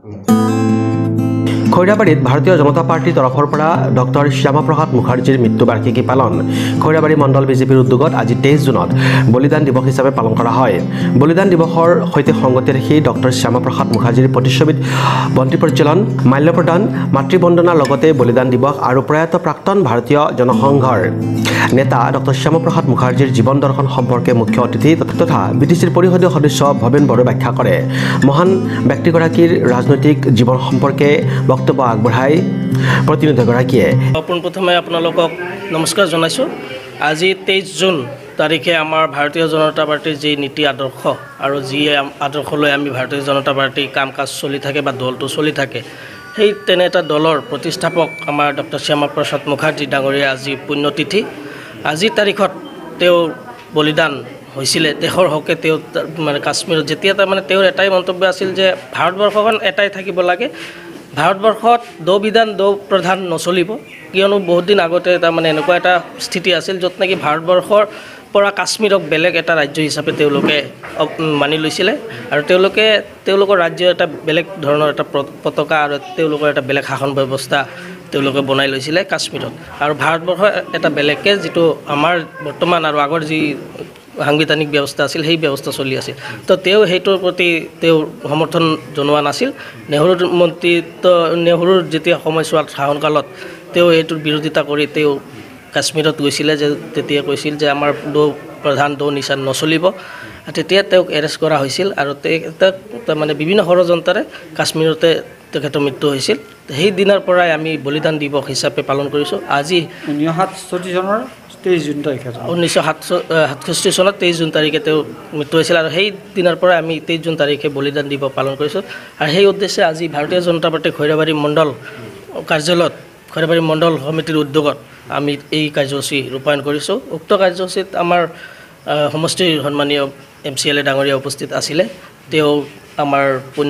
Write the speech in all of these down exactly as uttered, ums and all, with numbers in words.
খৈৰাবাৰীত ভাৰতীয় জনতা পাৰ্টিৰ তৰফৰ পৰা ডক্টৰ শ্যামাপ্ৰসাদ মুখাৰ্জীৰ মৃত্যুবাৰ্ষিকী পালন। খৈৰাবাৰী মণ্ডল বিজেপিৰ উদ্যোগত আজি তেইছ জুনত বলিদান দিৱস হিচাপে পালন কৰা হয়। বলিদান দিৱসৰ সৈতে সংগতি ৰাখি ডক্টৰ শ্যামাপ্ৰসাদ মুখাৰ্জীৰ প্ৰতিচ্ছবিত বন্তি প্ৰজ্বলন, মাল্য প্ৰদান, মাতৃবন্দনাৰ লগতে বলিদান দিৱস আৰু প্ৰয়াত প্ৰাক্তন ভাৰতীয় জনসংঘৰ নেতা ডক্টৰ শ্যামাপ্ৰসাদ মুখাৰ্জীৰ জীৱন দৰ্শন সম্পৰ্কে মুখ্য অতিথি তথা বি টি চিৰ পৰিষদীয় সদস্য ভৱেন বড়োই ব্যাখ্যা কৰে। মহান ব্যক্তিগৰাকীৰ ৰাজনৈতিক জীৱন সম্পৰ্কে বক্তব্য আগবঢ়াই প্ৰতিনিধিগৰাকীয়ে পোনপ্ৰথমে আপোনালোকক নমস্কাৰ জনাইছোঁ। আজি তেইছ জুন তাৰিখে আমাৰ ভাৰতীয় জনতা পাৰ্টিৰ যি নীতি আদৰ্শ আৰু যি আদৰ্শ লৈ আমি ভাৰতীয় জনতা পাৰ্টিৰ কাম কাজ চলি থাকে বা দলটো চলি থাকে, সেই তেনে এটা দলৰ প্ৰতিষ্ঠাপক আমাৰ ডক্টৰ শ্যামাপ্ৰসাদ মুখাৰ্জী ডাঙৰীয়া আজি পুণ্যতিথি। আজিৰ তাৰিখত তেওঁ বলিদান হৈছিলে দেশৰ হকে। তেওঁ মানে কাশ্মীৰত যেতিয়া তাৰমানে তেওঁৰ এটাই মন্তব্য আছিল যে ভাৰতবৰ্ষখন এটাই থাকিব লাগে, ভাৰতবৰ্ষত দৌ বিধান দৌ প্ৰধান নচলিব। কিয়নো বহুত দিন আগতে তাৰমানে এনেকুৱা এটা স্থিতি আছিল য'ত নেকি ভাৰতবৰ্ষৰ পৰা কাশ্মীৰক বেলেগ এটা ৰাজ্য হিচাপে তেওঁলোকে মানি লৈছিলে আৰু তেওঁলোকে তেওঁলোকৰ ৰাজ্যৰ এটা বেলেগ ধৰণৰ এটা পতাকা আৰু তেওঁলোকৰ এটা বেলেগ শাসন ব্যৱস্থা তেওঁলোকে বনাই লৈছিলে কাশ্মীৰত। আৰু ভাৰতবৰ্ষৰ এটা বেলেগকৈ যিটো আমাৰ বৰ্তমান আৰু আগৰ যি সাংবিধানিক ব্যৱস্থা আছিল সেই ব্যৱস্থা চলি আছিল। তো তেওঁ সেইটোৰ প্ৰতি তেওঁ সমৰ্থন জনোৱা নাছিল। নেহৰুৰ মন্ত্ৰীত্ব নেহৰুৰ যেতিয়া সময়ছোৱাত শাসনকালত তেওঁ এইটোৰ বিৰোধিতা কৰি তেওঁ কাশ্মীৰত গৈছিলে, যে তেতিয়া কৈছিল যে আমাৰ দৌ প্ৰধান দৌ নিচান নচলিব। তেতিয়া তেওঁক এৰেষ্ট কৰা হৈছিল আৰু তেওঁক মানে বিভিন্ন ষড়যন্ত্ৰৰে কাশ্মীৰতে তেখেতৰ মৃত্যু হৈছিল। সেই দিনাৰ পৰাই আমি বলিদান দিৱস হিচাপে পালন কৰিছোঁ। আজি ঊনৈছশ সাতষষ্ঠি চনৰ তেইছ জুন তাৰিখে ঊনৈছশ সাতষষ্ঠি চনত তেইছ জুন তাৰিখে তেওঁ মৃত্যু হৈছিল আৰু সেই দিনাৰ পৰা আমি তেইছ জুন তাৰিখে বলিদান দিৱস পালন কৰিছোঁ। আৰু সেই উদ্দেশ্যে আজি ভাৰতীয় জনতা পাৰ্টি খৈৰাবাৰী মণ্ডল কাৰ্যালয়ত খৈৰাবাৰী মণ্ডল সমিতিৰ উদ্যোগত আমি এই কাৰ্যসূচী ৰূপায়ণ কৰিছোঁ। উক্ত কাৰ্যসূচীত আমাৰ সমষ্টিৰ সন্মানীয় এম চি এল এ ডাঙৰীয়া উপস্থিত আছিলে। তেওঁ আমাৰ পুণ্য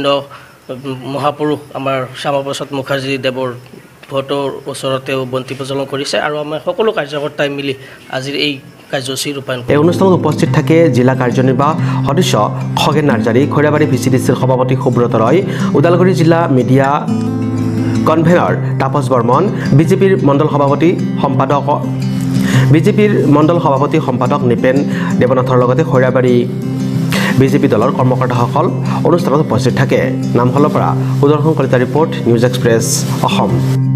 মহাপুৰুষ আমাৰ শ্যামাপ্ৰসাদ মুখাৰ্জী দেৱৰ ফটোৰ ওচৰত তেওঁ বন্তি প্ৰজ্বলন কৰিছে আৰু আমাৰ সকলো কাৰ্যকৰ্তাই মিলি আজিৰ এই কাৰ্যসূচী ৰূপায়ণ কৰে। এই অনুষ্ঠানত উপস্থিত থাকে জিলা কাৰ্যনিৰ্বাহ সদস্য Khagen Narzary, Khoirabari V C D চিৰ সভাপতি সুব্ৰত ৰয়, ওদালগুৰি জিলা মিডিয়া কনভেনৰ তাপস বৰ্মন, বিজেপিৰ মণ্ডল সভাপতি সম্পাদক বিজেপিৰ মণ্ডল সভাপতি সম্পাদক নিপেন দেৱনাথৰ লগতে খৈৰাবাৰী বিজেপি দলৰ কৰ্মকৰ্তাসকল অনুষ্ঠানত উপস্থিত থাকে। নামফলৰ পৰা Sudarshan Kalita report, news express Assam.